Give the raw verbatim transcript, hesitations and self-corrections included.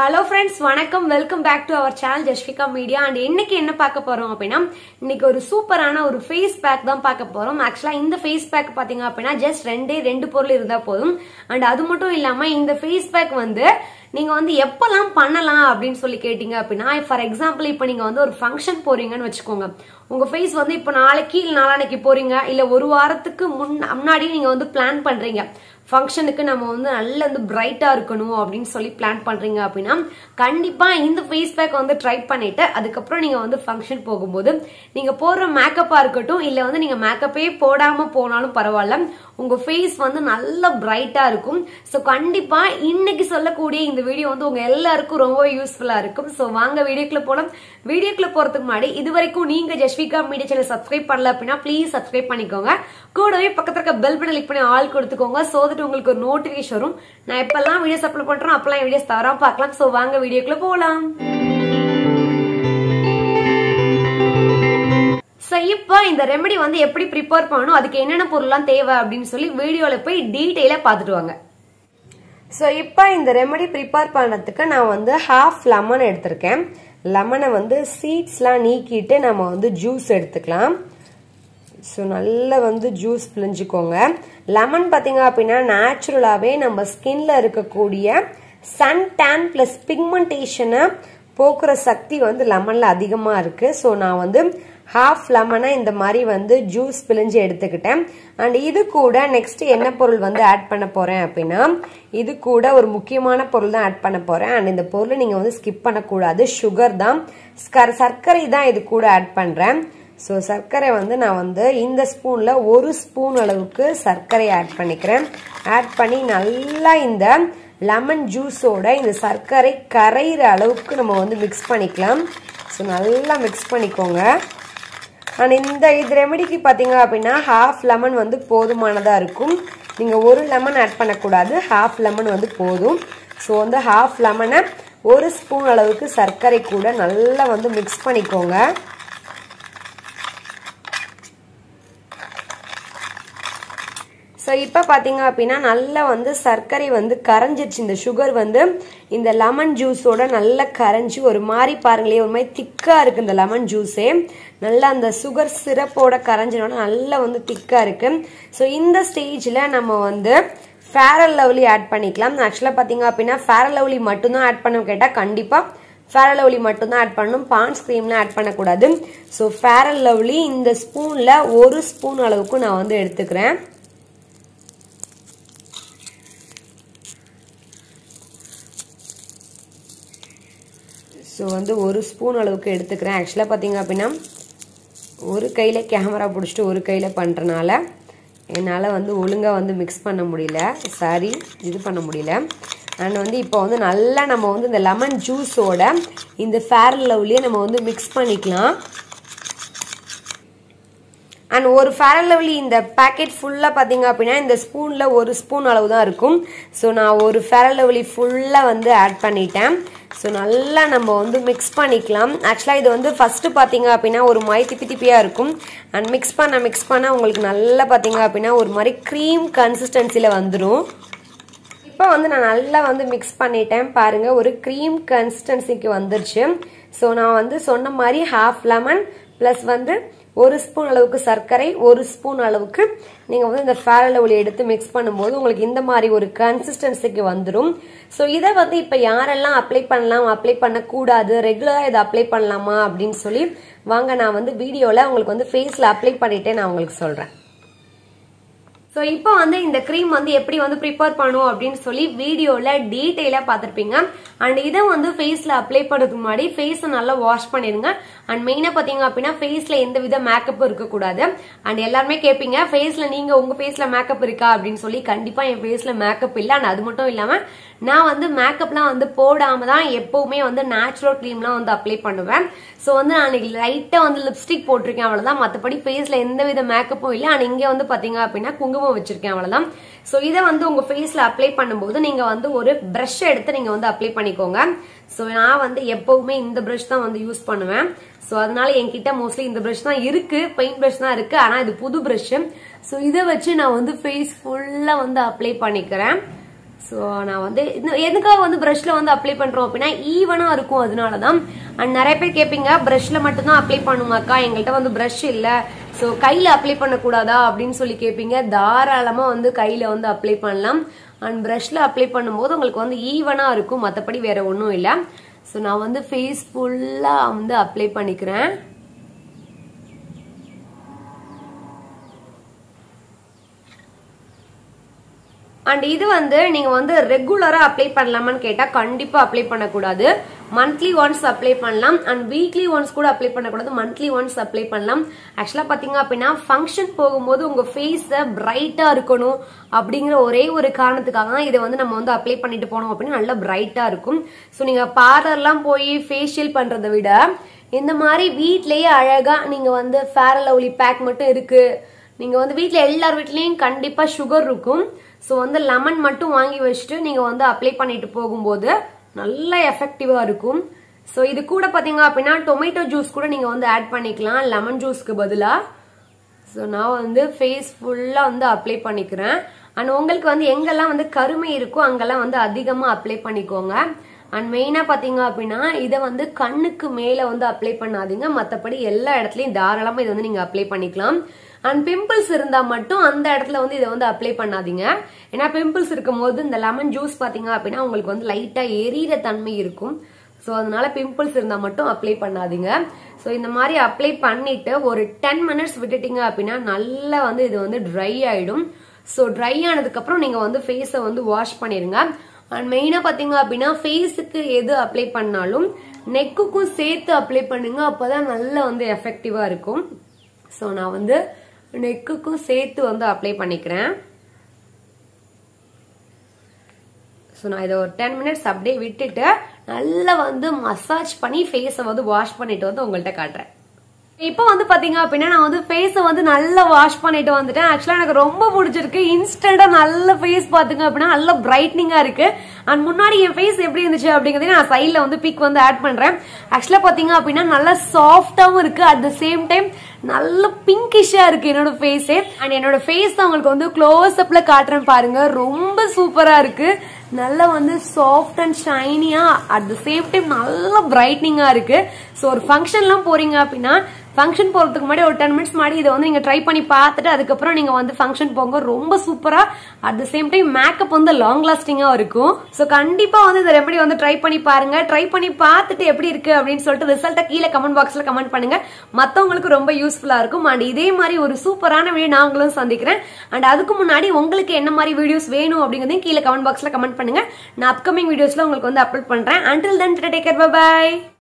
Hello friends, வணக்கம். Welcome back to our channel Jashvika Media. And இன்னைக்கு என்ன பார்க்க போறோம் அப்படினா இன்னைக்கு ஒரு சூப்பரான ஒரு ஃபேஸ் பேக் தான் பார்க்க போறோம். ஆக்சுவலா இந்த ஃபேஸ் பேக் பாத்தீங்க அப்படினா ஜஸ்ட் ரெண்டே ரெண்டு பொருள் இருந்தா போதும். அண்ட் அது மட்டும் இல்லாம இந்த ஃபேஸ் பேக் வந்து நீங்க வந்து எப்பலாம் பண்ணலாம் அப்படினு சொல்லி கேட்டிங்க அப்படினா ஃபார் எக்ஸாம்பிள் இப்போ நீங்க வந்து ஒரு ஃபங்க்ஷன் போறீங்கன்னு வெச்சுக்கோங்க. உங்க ஃபேஸ் வந்து இப்போ நாளைக்கு இல்ல நாளானைக்கு போறீங்க இல்ல ஒரு வாரத்துக்கு முன்னாடி நீங்க வந்து பிளான் பண்றீங்க. ஃபங்க்ஷனுக்கு நம்ம வந்து நல்ல வந்து பிரைட்டா இருக்கணும் அப்படின்னு சொல்லி பிளான் பண்றீங்க அப்படின்னா கண்டிப்பா இந்த ஃபேஸ் பேக் வந்து ட்ரை பண்ணிட்டு அதுக்கப்புறம் நீங்க வந்து ஃபங்க்ஷன் போகும்போது நீங்க போடுற மேக்கப்பா இருக்கட்டும் இல்ல வந்து நீங்க மேக்கப்பே போடாம போனாலும் பரவாயில்ல, உங்க ஃபேஸ் வந்து நல்ல பிரைட்டா இருக்கும். சோ கண்டிப்பா இன்னைக்கு சொல்லக்கூடிய இந்த வீடியோ வந்து உங்க எல்லாருக்கும் ரொம்ப யூஸ்ஃபுல்லா இருக்கும். சோ வாங்க வீடியோக்குள்ள போலாம். வீடியோக்குள்ள போறதுக்கு முன்னாடி இது வரைக்கும் நீங்க ஜஸ்விகா மீடியா சேனல் சப்ஸ்கிரைப் பண்ணல அப்படின்னா ப்ளீஸ் சப்ஸ்கிரைப் பண்ணிக்கோங்க. கூடவே பக்கத்துல இருக்க பெல் பட்டன் கிளிக் பண்ணி ஆல் கொடுத்துக்கோங்க. சோ தட் உங்களுக்கு ஒரு நோட்டிபிகேஷன் வரும். நான் எப்பெல்லாம் வீடியோஸ் அப்லோட் பண்றேன் அப்பெல்லாம் வீடியோஸ் தவறாம பார்க்கலாம். சோ வாங்க வீடியோக்குள்ள போலாம். சோ இப்போ இந்த ரெமெடி வந்து எப்படி ப்ரிப்பேர் பண்ணணும், அதுக்கு என்னென்ன பொருள்லாம் தேவை அப்படின்னு சொல்லி வீடியோல போய் டீடைலா பார்த்துட்டு வாங்க. சோ இப்போ இந்த ரெமெடி ப்ரிப்பேர் பண்றதுக்கு நான் வந்து ஹாஃப் லெமன் எடுத்திருக்கேன். லெமனை வந்து சீட்ஸ்லாம் நீக்கிட்டு நம்ம வந்து ஜூஸ் எடுத்துக்கலாம். ஸோ நல்லா வந்து ஜூஸ் பிழிஞ்சுக்கோங்க. லெமன் பார்த்தீங்க அப்படின்னா நேச்சுரலாகவே நம்ம ஸ்கின்ல இருக்கக்கூடிய சன் டேன் பிளஸ் பிக்மெண்டேஷனை போக்குற சக்தி வந்து லெமன்ல அதிகமாக இருக்கு. ஸோ நான் வந்து ஹாஃப் லெமனை இந்த மாதிரி வந்து ஜூஸ் பிழிஞ்சு எடுத்துக்கிட்டேன். அண்ட் இது கூட நெக்ஸ்ட் என்ன பொருள் வந்து ஆட் பண்ண போறேன் அப்படின்னா இது கூட ஒரு முக்கியமான பொருள் தான் ஆட் பண்ண போறேன். அண்ட் இந்த பொருளை நீங்க வந்து ஸ்கிப் பண்ணக்கூடாது. சுகர் தான், சர்க்கரை தான் இது கூட ஆட் பண்றேன். ஸோ சர்க்கரை வந்து நான் வந்து இந்த ஸ்பூன்ல ஒரு ஸ்பூன் அளவுக்கு சர்க்கரை ஆட் பண்ணிக்கிறேன். ஆட் பண்ணி நல்லா இந்த லெமன் ஜூஸோட இந்த சர்க்கரை கரையிற அளவுக்கு நம்ம வந்து மிக்ஸ் பண்ணிக்கலாம். ஸோ நல்லா மிக்ஸ் பண்ணிக்கோங்க. அண்ட் இந்த இது ரெமெடிக்கு பார்த்தீங்க அப்படின்னா ஹாஃப் லெமன் வந்து போதுமானதாக இருக்கும். நீங்கள் ஒரு லெமன் ஆட் பண்ணக்கூடாது, ஹாஃப் லெமன் வந்து போதும். ஸோ வந்து ஹாஃப் லெமனை ஒரு ஸ்பூன் அளவுக்கு சர்க்கரை கூட நல்லா வந்து மிக்ஸ் பண்ணிக்கோங்க. ஸோ இப்போ பார்த்தீங்க அப்படின்னா நல்லா வந்து சர்க்கரை வந்து கரைஞ்சிருச்சு. இந்த சுகர் வந்து இந்த லெமன் ஜூஸோட நல்லா கரைஞ்சி ஒரு மாதிரி பாருங்களே ஒரு மாதிரி திக்காக இருக்குது இந்த லெமன் ஜூஸே. நல்லா அந்த சுகர் சிரப்போட கரைஞ்சினோட நல்லா வந்து திக்காக இருக்கு. ஸோ இந்த ஸ்டேஜில் நம்ம வந்து ஃபேர் அண்ட் லவ்லி ஆட் பண்ணிக்கலாம். ஆக்சுவலாக பார்த்தீங்க அப்படின்னா ஃபேர் அண்ட் லவ்லி மட்டும்தான் ஆட் பண்ண கேட்டால் கண்டிப்பாக ஃபேர் அண்ட் லவ்லி மட்டும்தான் ஆட் பண்ணணும், பான்ஸ் கிரீம்லாம் ஆட் பண்ணக்கூடாது. ஸோ ஃபேர் அண்ட் லவ்லி இந்த ஸ்பூனில் ஒரு ஸ்பூன் அளவுக்கு நான் வந்து எடுத்துக்கிறேன். ஸோ வந்து ஒரு ஸ்பூன் அளவுக்கு எடுத்துக்கிறேன். ஆக்சுவலாக பார்த்தீங்க அப்படின்னா ஒரு கையில் கேமரா பிடிச்சிட்டு ஒரு கையில் பண்ணுறனால என்னால் வந்து ஒழுங்காக வந்து மிக்ஸ் பண்ண முடியல, சாரி இது பண்ண முடியல. அண்ட் வந்து இப்போ வந்து நல்லா நம்ம வந்து இந்த லெமன் ஜூஸோட இந்த ஃபேர் அண்ட் லவ்லியை நம்ம வந்து மிக்ஸ் பண்ணிக்கலாம். அண்ட் ஒரு ஃபேர் அண்ட் லவ்லி இந்த பேக்கெட் ஃபுல்லாக பார்த்தீங்க அப்படின்னா இந்த ஸ்பூனில் ஒரு ஸ்பூன் அளவு தான் இருக்கும். ஸோ நான் ஒரு ஃபேர் அண்ட் லவ்லி ஃபுல்லாக வந்து ஆட் பண்ணிட்டேன். ஸோ நல்லா நம்ம வந்து மிக்ஸ் பண்ணிக்கலாம். ஆக்சுவலாக இது வந்து ஃபஸ்ட்டு பார்த்தீங்க அப்படின்னா ஒரு மாதிரி திப்பி திப்பியாக இருக்கும். அண்ட் மிக்ஸ் பண்ண மிக்ஸ் பண்ண உங்களுக்கு நல்லா பார்த்தீங்க அப்படின்னா ஒரு மாதிரி க்ரீம் கன்சிஸ்டன்சியில் வந்துடும். இப்போ வந்து நான் நல்லா வந்து மிக்ஸ் பண்ணிட்டேன் பாருங்கள், ஒரு க்ரீம் கன்சிஸ்டன்சிக்கு வந்துருச்சு. ஸோ நான் வந்து சொன்ன மாதிரி ஹாஃப் லெமன் ப்ளஸ் வந்து ஒரு ஸ்பூன் அளவுக்கு சர்க்கரை, ஒரு ஸ்பூன் அளவுக்கு நீங்கள் வந்து இந்த ஃபேர் அண்ட் லவ்லி எடுத்து மிக்ஸ் பண்ணும்போது உங்களுக்கு இந்த மாதிரி ஒரு கன்சிஸ்டன்சிக்கு வந்துடும். ஸோ இதை வந்து இப்போ யாரெல்லாம் அப்ளை பண்ணலாம் அப்ளை பண்ணக்கூடாது, ரெகுலராக இதை அப்ளை பண்ணலாமா அப்படின்னு சொல்லி வாங்க நான் வந்து வீடியோவில் உங்களுக்கு வந்து ஃபேஸில் அப்ளை பண்ணிட்டே நான் உங்களுக்கு சொல்கிறேன். ஸோ இப்போ வந்து இந்த க்ரீம் வந்து எப்படி வந்து ப்ரிப்பேர் பண்ணுவோம் அப்படின்னு சொல்லி வீடியோவில் டீட்டெயிலாக பார்த்துருப்பீங்க. அண்ட் இதை வந்து ஃபேஸில் அப்ளை பண்ணுறதுக்கு முன்னாடி ஃபேஸை நல்லா வாஷ் பண்ணிடுங்க. அண்ட் மெயினாக பார்த்தீங்க அப்படின்னா ஃபேஸில் எந்த வித மேக்கப்பும் இருக்கக்கூடாது. அண்ட் எல்லாருமே கேட்பீங்க ஃபேஸில் நீங்கள் உங்கள் ஃபேஸில் மேக்கப் இருக்கா அப்படின்னு சொல்லி. கண்டிப்பாக என் ஃபேஸில் மேக்கப் இல்லை. அண்ட் அது மட்டும் இல்லாமல் நான் வந்து மேக்கப்லாம் வந்து போடாம தான் எப்பவுமே வந்து நேச்சுரல் க்ரீம்லாம் வந்து அப்ளை பண்ணுவேன். ஸோ வந்து நான் லைட்டாக வந்து லிப்ஸ்டிக் போட்டிருக்கேன் அவ்வளோதான். மற்றபடி ஃபேஸில் எந்த வித மேக்கப்பும் இல்லை. அண்ட் இங்கே வந்து பார்த்தீங்க அப்படின்னா குங்குமம் வச்சிருக்கேன் அவ்வளோதான். ஸோ இதை வந்து உங்கள் ஃபேஸில் அப்ளை பண்ணும்போது நீங்கள் வந்து ஒரு ப்ரஷ் எடுத்து நீங்கள் வந்து அப்ளை பண்ணிக்கோங்க. ஸோ நான் வந்து எப்பவுமே இந்த ப்ரஷ் தான் வந்து யூஸ் பண்ணுவேன். ஸோ அதனால என்கிட்ட மோஸ்ட்லி இந்த ப்ரஷ் தான் இருக்கு, பெயிண்ட் ப்ரஷ் தான் இருக்கு. ஆனால் இது புது ப்ரஷ். ஸோ இதை வச்சு நான் வந்து ஃபேஸ் ஃபுல்லாக வந்து அப்ளை பண்ணிக்கிறேன். ஸோ நான் வந்து எதுக்காக வந்து ப்ரஷ்ல வந்து அப்ளை பண்றோம் அப்படின்னா ஈவனா இருக்கும், அதனாலதான். அண்ட் நிறைய பேர் கேட்பீங்க ப்ரஷ்ல மட்டும்தான் அப்ளை பண்ணுமாக்கா, எங்கள்கிட்ட வந்து ப்ரஷ் இல்ல, ஸோ கையில அப்ளை பண்ணக்கூடாதா அப்படின்னு சொல்லி கேட்பீங்க. தாராளமா வந்து கையில வந்து அப்ளை பண்ணலாம். அண்ட் ப்ரஷ்ல அப்ளை பண்ணும்போது உங்களுக்கு வந்து ஈவனா இருக்கும், மற்றபடி வேற ஒன்றும் இல்லை. ஸோ நான் வந்து ஃபேஸ் ஃபுல்லா வந்து அப்ளை பண்ணிக்கிறேன். அண்ட் இது வந்து நீங்க வந்து ரெகுலரா அப்ளை பண்ணலாமான்னு கேட்டா கண்டிப்பா அப்ளை பண்ணக்கூடாது. மந்த்லி ஒன்ஸ் அப்ளை பண்ணலாம். அண்ட் வீக்லி ஒன்ஸ் கூட அப்ளை பண்ணக்கூடாது, மந்த்லி ஒன்ஸ் அப்ளை பண்ணலாம். ஆக்சுவலா பாத்தீங்க அப்படின்னா ஃபங்க்ஷன் போகும்போது உங்க ஃபேஸ பிரைட்டா இருக்கணும் அப்படிங்கிற ஒரே ஒரு காரணத்துக்காக தான் இதை வந்து நம்ம வந்து அப்ளை பண்ணிட்டு போனோம் அப்படின்னா நல்லா பிரைட்டா இருக்கும். ஸோ நீங்க பார்லர்லாம் போய் ஃபேஷியல் பண்றதை விட இந்த மாதிரி வீட்லயே அழகா நீங்க வந்து ஃபேர் அண்ட் லவ்லி பேக் மட்டும் இருக்கு. நீங்க வந்து வீட்டுல எல்லார் வீட்லயும் கண்டிப்பா சுகர் இருக்கும். ஸோ வந்து லெமன் மட்டும் வாங்கி வச்சுட்டு நீங்க வந்து அப்ளை பண்ணிட்டு போகும்போது நல்லா எஃபெக்டிவா இருக்கும். ஸோ இது கூட பாத்தீங்க அப்படின்னா டொமேட்டோ ஜூஸ் கூட நீங்க வந்து ஆட் பண்ணிக்கலாம் லெமன் ஜூஸ்க்கு பதிலா. ஸோ நான் வந்து ஃபேஸ் ஃபுல்லா வந்து அப்ளை பண்ணிக்கிறேன். அண்ட் உங்களுக்கு வந்து எங்கெல்லாம் வந்து கருமை இருக்கோ அங்கெல்லாம் வந்து அதிகமா அப்ளை பண்ணிக்கோங்க. அண்ட் மெயினா பாத்தீங்க அப்படின்னா இதை வந்து கண்ணுக்கு மேல வந்து அப்ளை பண்ணாதீங்க, மற்றபடி எல்லா இடத்துலயும் தாராளமா இதை வந்து நீங்க அப்ளை பண்ணிக்கலாம். அண்ட் பிம்பிள்ஸ் இருந்தா மட்டும் அந்த இடத்துல வந்து இதை வந்து அப்ளை பண்ணாதீங்க. ஏன்னா பிம்பிள்ஸ் இருக்கும் போது இந்த லெமன் ஜூஸ் பாத்தீங்க அப்படின்னா உங்களுக்கு வந்து லைட்டா எரியிற தன்மை இருக்கும். ஸோ அதனால பிம்பிள்ஸ் இருந்தா மட்டும் அப்ளை பண்ணாதீங்க. ஸோ இந்த மாதிரி அப்ளை பண்ணிட்டு ஒரு டென் மினிட்ஸ் விட்டுட்டீங்க அப்படின்னா நல்லா வந்து இது வந்து ட்ரை ஆயிடும். ஸோ ட்ரை ஆனதுக்கு அப்புறம் நீங்க வந்து ஃபேஸை வந்து வாஷ் பண்ணிருங்க. அண்ட் மெயினா பாத்தீங்க அப்படின்னா ஃபேஸுக்கு எது அப்ளை பண்ணாலும் நெக்குக்கும் சேர்த்து அப்ளை பண்ணுங்க, அப்பதான் நல்லா வந்து எஃபெக்டிவா இருக்கும். ஸோ நான் வந்து நெக்குக்கும் சேர்த்து வந்து அப்ளை பண்ணிக்கிறேன். ஸோ நான் இதை ஒரு டென் மினிட்ஸ் அப்படியே விட்டுட்டு நல்லா வந்து மசாஜ் பண்ணி ஃபேஸை வந்து வாஷ் பண்ணிட்டு வந்து உங்கள்கிட்ட காட்டுறேன். இப்போ வந்து பாத்தீங்க அப்படின்னா நான் வந்து ஃபேஸை வந்து நல்லா வாஷ் பண்ணிட்டு வந்துட்டேன். ஆக்சுவலா எனக்கு ரொம்ப பிடிச்சிருக்கு. இன்ஸ்டன்டா நல்ல ஃபேஸ் பாத்துங்க அப்படின்னா நல்ல பிரைட்னிங்கா இருக்கு. அண்ட் முன்னாடி என் ஃபேஸ் எப்படி இருந்துச்சு அப்படிங்கறத நான் சைட்ல வந்து பிக் வந்து ஆட் பண்றேன். ஆக்சுவலா பாத்தீங்க அப்படின்னா நல்லா சாஃப்டாவும் இருக்கு, அட் த சேம் டைம் நல்ல பிங்கிஷா இருக்கு என்னோட ஃபேஸே. அண்ட் என்னோட ஃபேஸ் தான் உங்களுக்கு வந்து க்ளோஸ் அப்ல காட்டுறேன் பாருங்க, ரொம்ப சூப்பரா இருக்கு. நல்லா வந்து சாஃப்ட் அண்ட் ஷைனியா அட் த சேம் டைம் நல்ல பிரைட்னிங்கா இருக்கு. ஸோ ஒரு ஃபங்க்ஷன்லாம் போறீங்க அப்படின்னா ஃபங்க்ஷன் போறதுக்கு முன்னாடி ஒரு டென் மினிட்ஸ் முன்னாடி இதை வந்து நீங்க ட்ரை பண்ணி பார்த்துட்டு அதுக்கப்புறம் நீங்க வந்து ஃபங்க்ஷன் போங்க, ரொம்ப சூப்பரா at the same time makeup வந்து லாங் லாஸ்டிங்கா இருக்கும். ஸோ கண்டிப்பா வந்து இந்த ரெமெடி வந்து ட்ரை பண்ணி பாருங்க. ட்ரை பண்ணி பார்த்துட்டு எப்படி இருக்கு அப்படின்னு சொல்லிட்டு ரிசல்ட்டை கீழே கமெண்ட் பாக்ஸ்ல கமெண்ட் பண்ணுங்க, மத்தவங்களுக்கு ரொம்ப யூஸ்ஃபுல்லா இருக்கும். அண்ட் இதே மாதிரி ஒரு சூப்பரான வீடியோ நான் உங்களும் சந்திக்கிறேன். அண்ட் அதுக்கு முன்னாடி உங்களுக்கு என்ன மாதிரி வீடியோஸ் வேணும் அப்படிங்கறதையும் கீழே கமெண்ட் பாக்ஸ்ல கமெண்ட் பண்ணுங்க. நான் அப்கமிங் வீடியோஸ்ல உங்களுக்கு வந்து அப்லோட் பண்றேன். Until then, take care, bye bye.